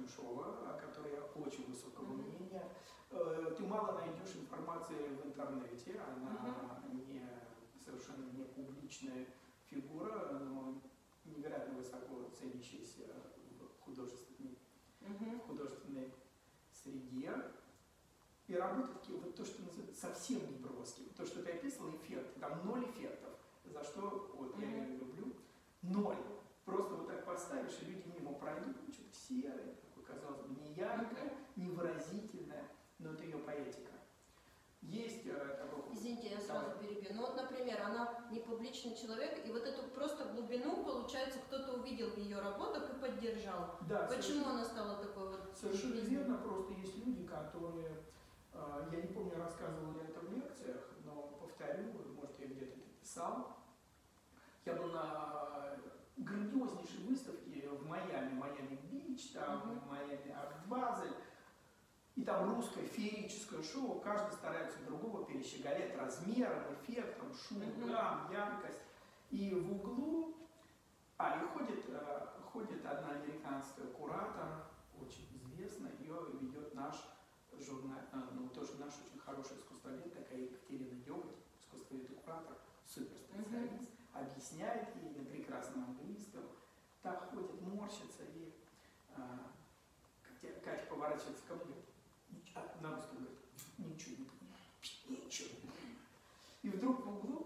Чернышова, о которой я очень высокого mm-hmm. мнения. Э, ты мало найдешь информации в интернете, она mm-hmm. не, совершенно не публичная фигура, но невероятно высоко ценящаяся в художественной, mm-hmm. в художественной среде. И работы такие, вот то, что называется, совсем не броски. То, что ты описывал, эффекты, там ноль эффектов, за что вот, mm-hmm. я ее люблю. Ноль. Просто вот так поставишь, и люди мимо пройдут, ну, что-то серое, такое, казалось бы, не яркое, не выразительное, но это ее поэтика. Есть э, такой... Извините, я сразу Давай. перебью. Ну вот, например, она не публичный человек, и вот эту просто глубину, получается, кто-то увидел в ее работах и поддержал. Да, Почему совершенно, она стала такой вот... Совершенно верно, просто есть люди, которые... Э, я не помню, рассказывал ли это в лекциях, но повторю, может, я где-то это писал. Я был на грандиознейшей выставке в Майами, Майами-Бич, там, mm-hmm. Майами Арт-Базель. И там русское феерическое шоу, каждый старается другого перещеголять размером, эффектом, шум, mm-hmm. гам, яркость. И в углу, а и ходит, э, ходит одна американская куратор, очень известная, ее ведет наш журнал, э, ну тоже наш очень хороший искусствовед, такая Екатерина Дёготь, искусствовед и куратор, суперспециалист, mm-hmm. объясняет ей на прекрасном английском, так ходит, морщится, и э, Катя поворачивается ко мне. А, на русском говорит, ничего не понимаю, ничего не понимаю. И вдруг в углу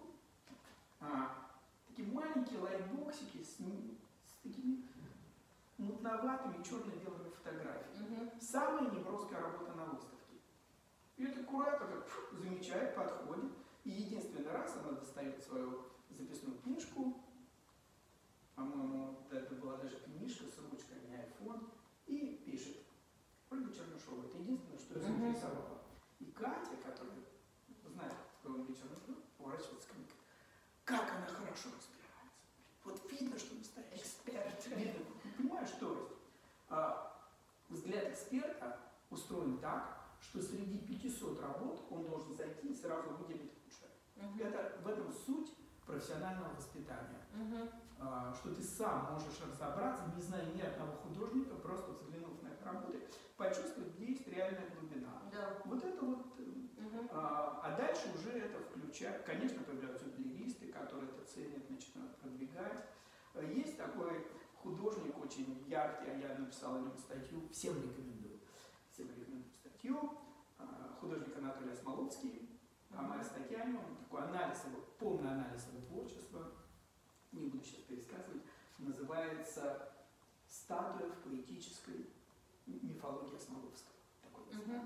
а, такие маленькие лайтбоксики с, с такими мутноватыми черно-белыми фотографиями. Mm-hmm. Самая неброская работа на выставке. И этот куратор фу, замечает, подходит, и единственный раз она достает свою записную книжку, по-моему, это была даже книжка с ручкой, не айфон, и пишет. Ольга Чернышова, это единственное, что ее заинтересовало. И Катя, которая знает, кто Ольга Чернышова, поворачивается ко мне, как она хорошо разбирается. Вот видно, что настоящий эксперт. Видно, понимаешь, то есть а, взгляд эксперта устроен так, что среди пятисот работ он должен зайти и сразу выделить лучшее. Uh-huh. Это, в этом суть профессионального воспитания. Uh-huh. А, что ты сам можешь разобраться, не зная ни одного художника, просто взглянув на их работы, почувствовать, где есть реальная глубина. Да. Вот это вот. Uh-huh. а, а дальше уже это включает, конечно, появляются галеристы, которые это ценят, начинают продвигать. Есть такой художник очень яркий, а я написал о нем статью, всем рекомендую. Всем рекомендую статью. А, художник Анатолий Осмоловский. А моя статья о нем, такой анализ его, полный анализ его творчества, не буду сейчас пересказывать, называется «Статуя в поэтической мифологии Осмоловского». Такой uh-huh.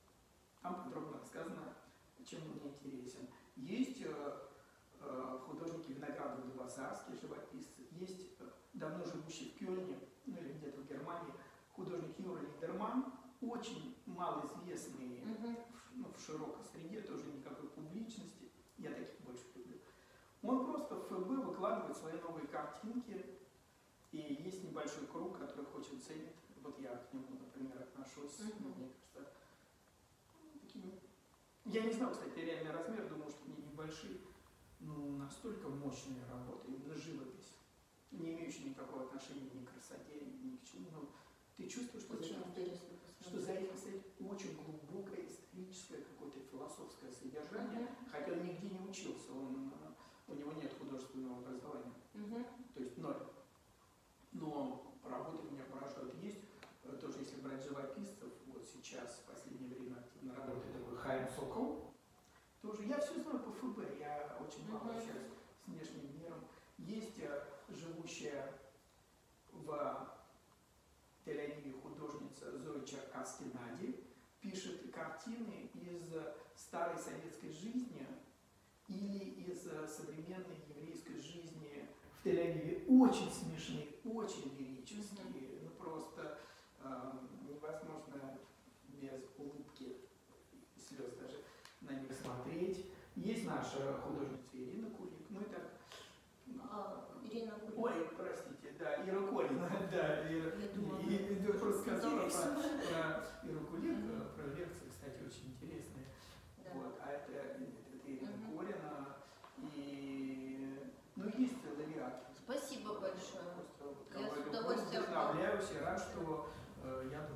Там подробно рассказано, чем он мне интересен. Есть э, э, художники Виноградов-Дубасарские, живописцы, есть э, давно живущий в Кёльне, ну или где-то в Германии, художник Юра Лидерман, очень малоизвестный uh-huh. в, ну, в широкой среде, тоже никакой публичности, я таких больше люблю. Он просто в эф бэ выкладывает свои новые картинки, и есть небольшой круг, который их очень ценит. Вот я к нему, например, отношусь, uh-huh. ну, мне кажется, такими... Я не знаю, кстати, реальный размер, думаю, что они небольшие, но настолько мощные работы, именно живопись, не имеющие никакого отношения ни к красоте, ни к чему. Но ты чувствуешь, что очень за этим, что за этим стоит очень глубокое историческое какое-то философское содержание, uh-huh. хотя он нигде не учился, он, у него нет художественного образования, uh-huh. то есть ноль. Но работы меня поражают. Есть тоже, если брать живописцев, вот сейчас в последнее время активно работает такой Хайм Сокол. Тоже я все знаю по эф бэ, я очень мало uh-huh. общаюсь с внешним миром. Есть живущая в Тель-Авиве художница Зоя Черкасский-Нади, пишет картины из старой советской жизни или из современной еврейской жизни в Тель-Авиве. Очень смешные, очень лирические, mm-hmm. ну просто э, невозможно без улыбки и слез даже на них смотреть. Есть наша художница Ирина Кулик, ну и так. А, Ирина Кулик. Ой, простите, да, Ира Колина, да, Ира, я думала, и, и, и, просто сказала про, про Иру Кулик, mm-hmm. про лекции, кстати, очень интересные. Да. Вот, а это, это Ирина mm-hmm. Колина, и, ну, есть целый ряд. Спасибо большое. Просто, я с удовольствием вдохновляюсь и рад, что э, я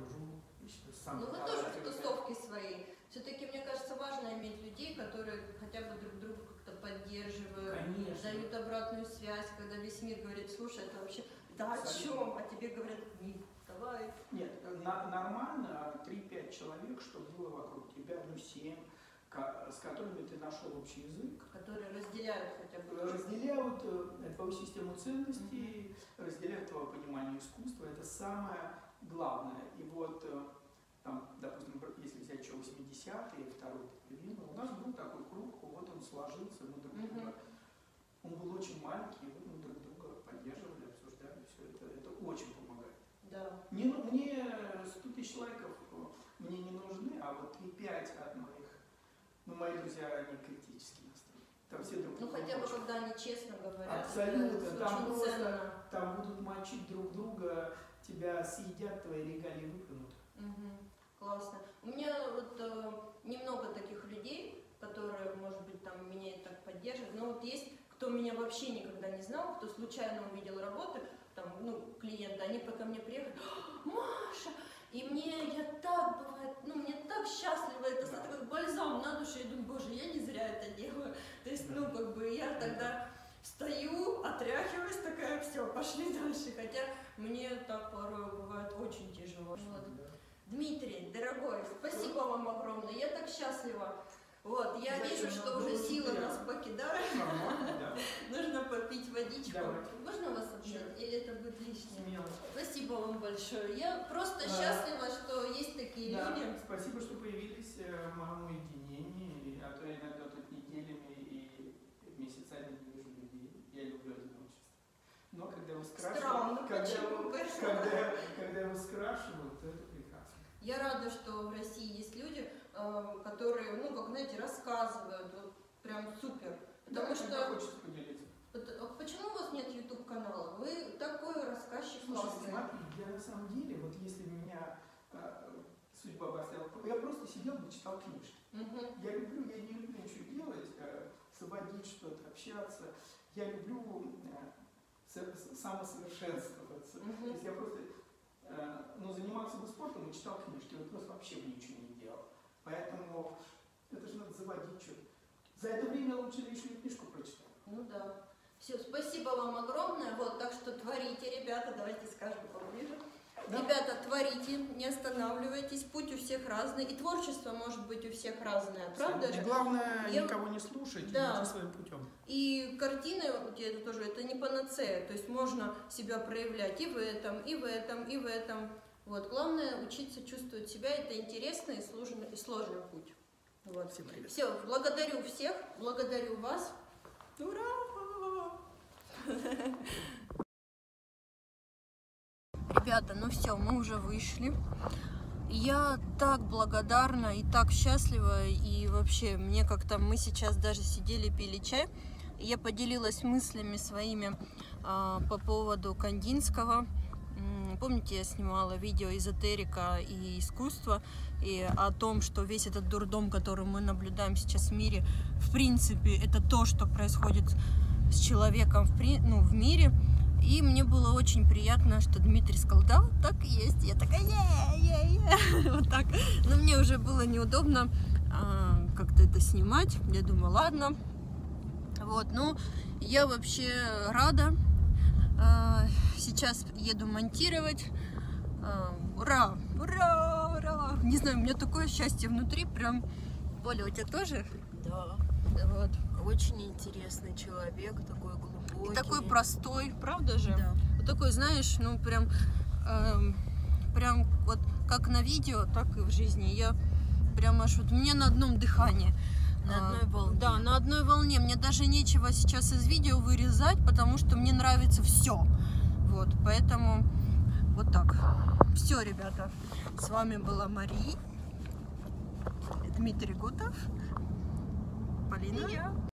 сам. Ну, вы тоже в тусовке своей. Все-таки, мне кажется, важно иметь людей, которые хотя бы друг друга как-то поддерживают, Конечно. дают обратную связь, когда весь мир говорит, слушай, это вообще, да о чем? А тебе говорят, не, давай. Нет, на, нормально три-пять человек, чтобы было вокруг тебя, ну семь, с которыми ты нашел общий язык. Которые разделяют хотя бы. Разделяют э, твою систему ценностей, mm-hmm. разделяют твое понимание искусства. Это самое главное. И вот, э, там, допустим, если взять еще восьмидесятые, второй половину, у нас был такой круг, вот он сложился, мы друг друга. Mm-hmm. Он был очень маленький, вот мы друг друга поддерживали, обсуждали все это. Это очень помогает. Да. Не, мне сто тысяч лайков мне не нужны, а вот три-пять от моих, ну, мои друзья, они критически настроены. Там все друг Ну, друга хотя бы, мочат. когда они честно говорят. Абсолютно. Там просто, ценно. там будут мочить друг друга, тебя съедят, твои регалии выплюнут. Угу. Классно. У меня вот э, немного таких людей, которые, может быть, там меня и так поддерживают, но вот есть, кто меня вообще никогда не знал, кто случайно увидел работы, там, ну, клиенты, они пока мне приехали, Маша, и мне, я так, бывает, ну, мне так счастлива, это да. такой бальзам на душу, я думаю, боже, я не зря это делаю, то есть, ну, как бы, я тогда встаю, отряхиваюсь, такая, все, пошли дальше, хотя мне так порой бывает очень тяжело. Вот. Дмитрий, дорогой, спасибо вам огромное, я так счастлива. Вот, я Зачем вижу, что уже силы тебя? Нас покидают. Да. Нужно попить водичку. Давай. Можно вас обнять? Или это будет лишнее? Смело. Спасибо вам большое. Я просто да. счастлива, что есть такие да. люди. Спасибо, что появились в моем уединении. А то я иногда тут неделями и месяцами не вижу людей. Я люблю одиночество. Но когда вы скрашиваете, когда, когда, когда вы скрашивают, то это прекрасно. Я рада, что в России есть люди, которые, ну, как, знаете, рассказывают, вот, прям супер. Потому да, что... хочется поделиться. Почему у вас нет ютуб-канала? Вы такой рассказчик. Слушай, классный. Смотри, я на самом деле, вот если меня э, судьба бросала, я просто сидел и читал книжки. Угу. Я люблю, я не люблю ничего делать, э, сводить что-то, общаться. Я люблю э, самосовершенствоваться. Угу. То есть я просто, э, ну, занимался бы спортом и читал книжки, вот просто вообще ничего не делал. Поэтому это же надо заводить что-то. За это время лучше лишнюю книжку прочитать. Ну да. Все, спасибо вам огромное. Вот, так что творите, ребята, давайте скажем поближе. Да. Ребята, творите, не останавливайтесь, путь у всех разный, и творчество может быть у всех разное, правда же? Главное, Я... никого не слушать, да. идти своим путем. И картины, это тоже, это не панацея, то есть можно себя проявлять и в этом, и в этом, и в этом. Вот, главное учиться чувствовать себя, это интересный и сложный, и сложный путь. Вот. Всем привет. Все, благодарю всех, благодарю вас. Ура! Ребята, ну все, мы уже вышли. Я так благодарна и так счастлива, и вообще мне как-то, мы сейчас даже сидели, пили чай, и я поделилась мыслями своими а, по поводу Кандинского. Помните, я снимала видео «Эзотерика и искусство» и о том, что весь этот дурдом, который мы наблюдаем сейчас в мире, в принципе, это то, что происходит с человеком в, при... ну, в мире. И мне было очень приятно, что Дмитрий сказал, да, вот так и есть. Я такая, е-е-е, вот так. Но мне уже было неудобно а, как-то это снимать. Я думаю, ладно. Вот, ну, я вообще рада. А, сейчас еду монтировать. А, ура, ура, ура. Не знаю, у меня такое счастье внутри, прям. Оля, у тебя тоже? Да. Вот. Очень интересный человек, такой глубокий. И такой простой, правда же? Да. Вот такой, знаешь, ну прям, э, прям вот как на видео, так и в жизни. Я прям аж вот, мне на одном дыхании. На одной волне. Да, на одной волне. Мне даже нечего сейчас из видео вырезать, потому что мне нравится все. Вот, поэтому вот так. Все, ребята. С вами была Мария, Дмитрий Гутов, Полина. И я.